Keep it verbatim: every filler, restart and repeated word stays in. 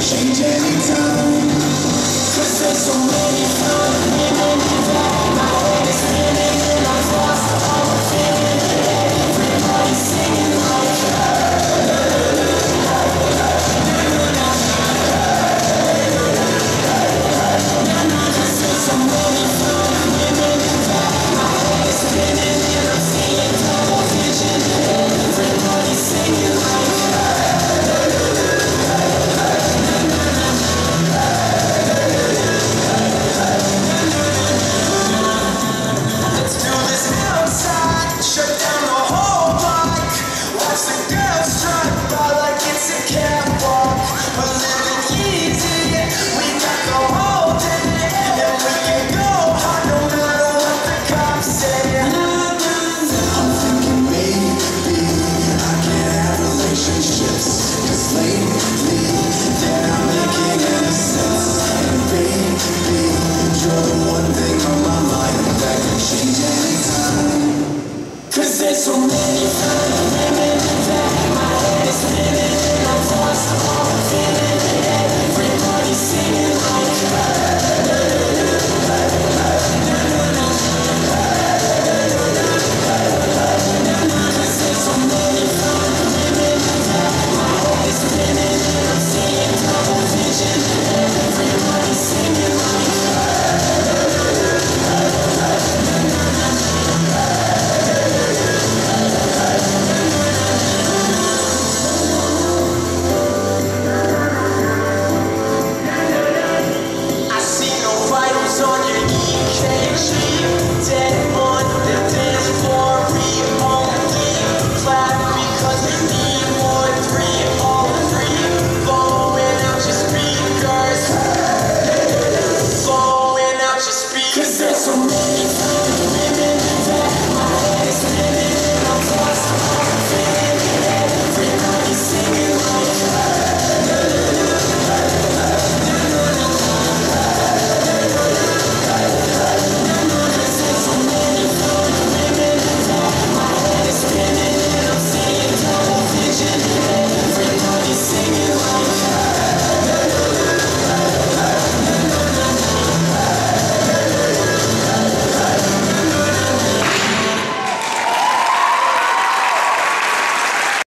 change anytime. Cause there's so many fun women that my head is spinning and I've lost all the feeling that everybody's singing like her. Cause there's so many fun women that my head is spinning and I'm seeing double vision and everybody's singing like her. Shut down the whole block. Watch the girls strut by like it's a catwalk. We're living easy, we got the whole day, and we can go hard no matter what the cops say. I'm thinking maybe I can have relationships, cause lately they're not making any sense. And baby, you're the one thing on my mind that can change anytime. Cause there's so many fun women that my head is spinning.